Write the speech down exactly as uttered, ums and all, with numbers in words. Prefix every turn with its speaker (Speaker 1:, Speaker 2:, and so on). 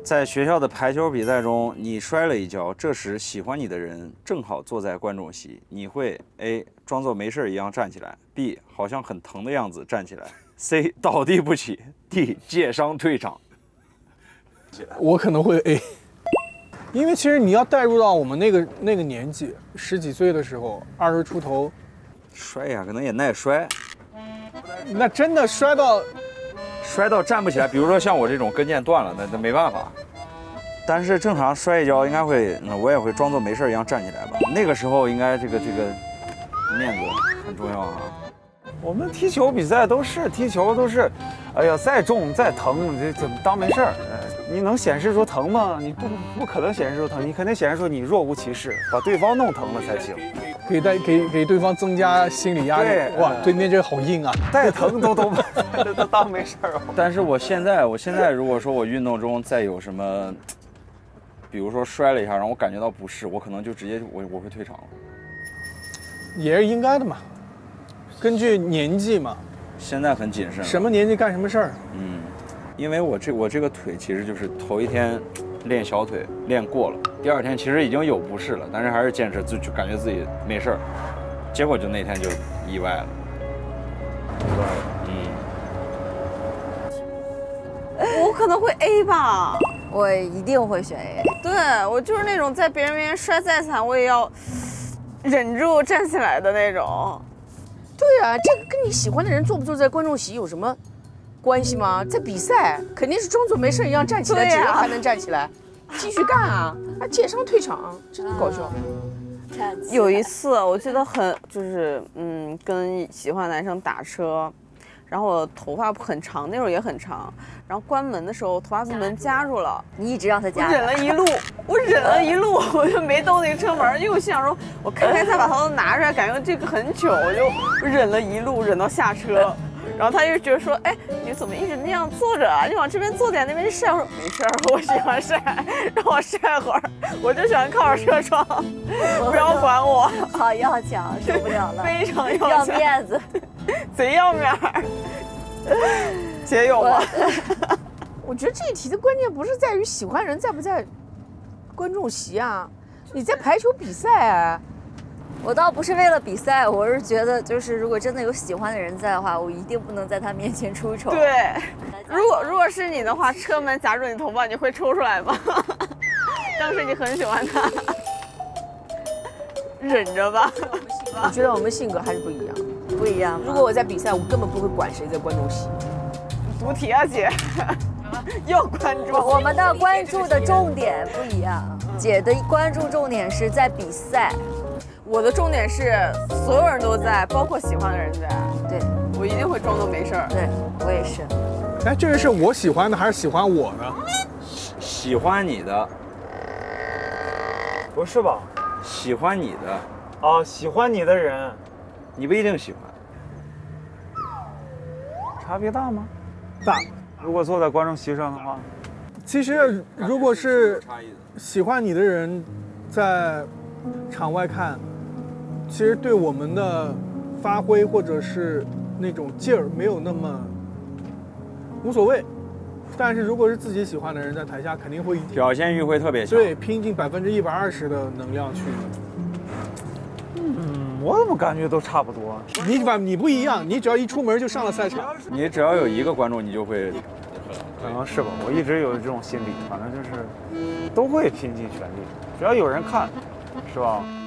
Speaker 1: 在学校的排球比赛中，你摔了一跤，这时喜欢你的人正好坐在观众席，你会 A 装作没事一样站起来 ，B 好像很疼的样子站起来 ，C 倒地不起 ，D 借伤退场。
Speaker 2: 我可能会 A， 因为其实你要带入到我们那个那个年纪，十几岁的时候，二十出头，
Speaker 1: 摔呀，可能也耐摔，
Speaker 2: 那真的摔到。
Speaker 1: 摔到站不起来，比如说像我这种跟腱断了，那那没办法。但是正常摔一跤应该会，嗯，我也会装作没事一样站起来吧。那个时候应该这个这个面子很重要啊。
Speaker 3: 我们踢球比赛都是踢球都是，哎呀，再重再疼，这怎么当没事儿？你能显示出疼吗？你不不可能显示出疼，你肯定显示出你若无其事，把对方弄疼了才行。
Speaker 2: 给带给给对方增加心理压力。哇，对面这好硬啊！
Speaker 3: 再疼都都都当没事儿。
Speaker 1: 但是我现在，我现在如果说我运动中再有什么，比如说摔了一下，让我感觉到不适，我可能就直接我我会退场了。
Speaker 2: 也是应该的嘛，根据年纪嘛。
Speaker 1: 现在很谨慎。
Speaker 2: 什么年纪干什么事儿？
Speaker 1: 嗯，因为我这我这个腿其实就是头一天练小腿练过了，第二天其实已经有不适了，但是还是坚持，就就感觉自己没事儿，结果就那天就意外了。意外了，
Speaker 4: 嗯。我可能会 A 吧，
Speaker 5: 我一定会选 A。
Speaker 4: 对，我就是那种在别人面前摔再惨，我也要忍住站起来的那种。
Speaker 6: 对啊，这个跟你喜欢的人坐不坐在观众席有什么关系吗？在比赛肯定是装作没事一样站起来，只有还能站起来，继续干啊！啊，借伤退场，真的搞笑。
Speaker 4: 有一次我记得很就是嗯，跟喜欢的男生打车。然后我头发很长，那会儿也很长。然后关门的时候，头发被门夹住了。
Speaker 5: 你一直让他夹。
Speaker 4: 我忍了一路，我忍了一路，我就没动那个车门，因为我心想说，我开开再把头拿出来，感觉这个很久，我就忍了一路，忍到下车。然后他就觉得说，哎，你怎么一直那样坐着啊？你往这边坐点，那边晒。我说没事儿，我喜欢晒，让我晒会儿，我就喜欢靠着车窗，不要管我。
Speaker 5: 好要强，受不了了，
Speaker 4: 非常要
Speaker 5: 要面子。
Speaker 4: 贼要面儿，姐有吗？
Speaker 6: 我觉得这一题的关键不是在于喜欢人在不在观众席啊，你在排球比赛啊。
Speaker 5: 我倒不是为了比赛，我是觉得就是如果真的有喜欢的人在的话，我一定不能在他面前出丑。
Speaker 4: 对，如果如果是你的话，车门夹住你头发，你会抽出来吗？当时你很喜欢他，忍着吧。
Speaker 6: 我觉得我们性格还是不一样。
Speaker 5: 不一样。
Speaker 6: 如果我在比赛，我根本不会管谁在观众席。
Speaker 4: 读题啊，姐，要关注。
Speaker 5: 我们的关注的重点不一样，姐的关注重点是在比赛，
Speaker 4: 我的重点是所有人都在，包括喜欢的人在。
Speaker 5: 对，
Speaker 4: 我一定会装作没事儿。
Speaker 5: 对，我也是。
Speaker 2: 哎，这个是我喜欢的还是喜欢我的？
Speaker 1: 喜欢你的，
Speaker 3: 不是吧？
Speaker 1: 喜欢你的。
Speaker 3: 啊，喜欢你的人。
Speaker 1: 你不一定喜欢，
Speaker 3: 差别大吗？
Speaker 2: 大。
Speaker 3: 如果坐在观众席上的话，
Speaker 2: 其实如果是喜欢你的人，在场外看，其实对我们的发挥或者是那种劲儿没有那么无所谓。但是如果是自己喜欢的人在台下，肯定会
Speaker 1: 表现欲会特别强，
Speaker 2: 对，拼尽百分之一百二十的能量去。
Speaker 3: 嗯，我怎么感觉都差不多？
Speaker 2: 你把你不一样，你只要一出门就上了赛场。
Speaker 1: 你只要有一个观众，你就会，
Speaker 3: 可能是吧。我一直有这种心理，反正就是都会拼尽全力，只要有人看，是吧？